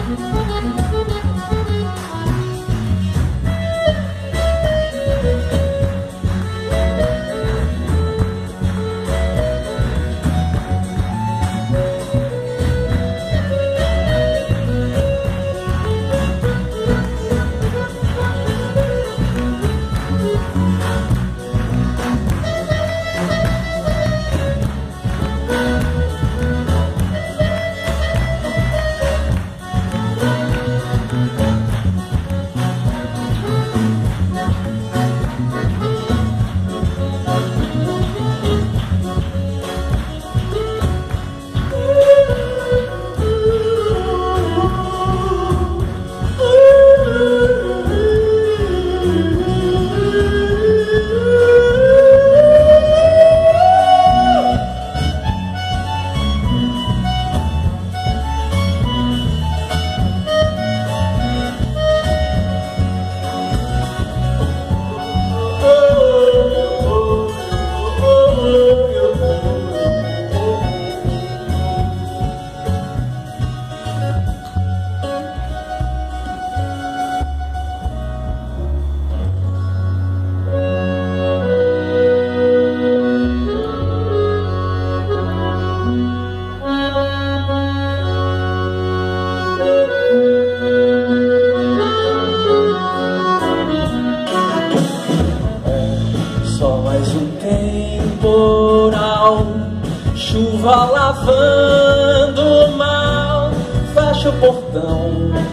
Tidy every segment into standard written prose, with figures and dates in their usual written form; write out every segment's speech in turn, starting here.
Chuva lavando mal, fecha o portão,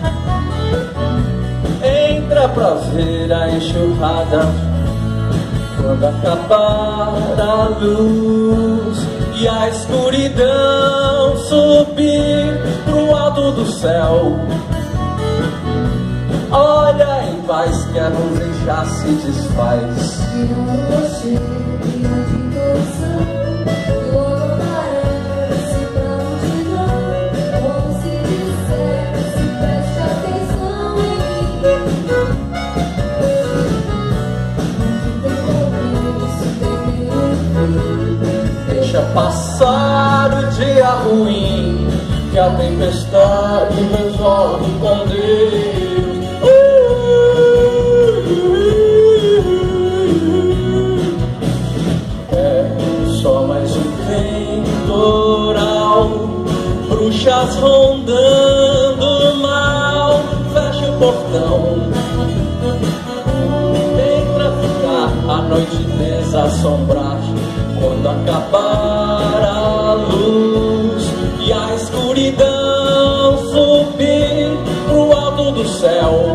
entra pra ver a enxurrada. Quando acabar a luz e a escuridão subir pro alto do céu, olha em paz que a nuvem já se desfaz. Deixa passar o dia ruim, que a tempestade resolve com Deus. É só mais um temporal, bruxas rondando mal, fecha o portão, entra ficar a noite desassombrar. Quando acabar a luz e a escuridão subir pro alto do céu,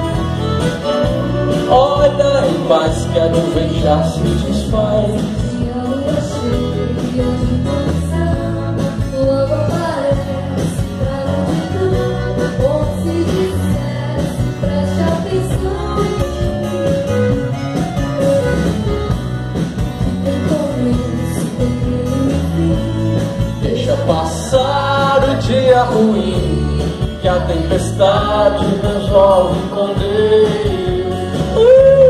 olha em paz que a nuvem já se desfaz. Passar o dia ruim, que a tempestade resolve com Deus.